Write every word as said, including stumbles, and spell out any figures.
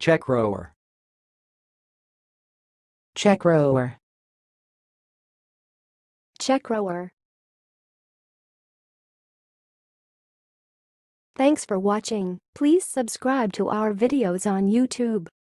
checkrower, checkrower, checkrower. Thanks for watching. Please subscribe to our videos on YouTube.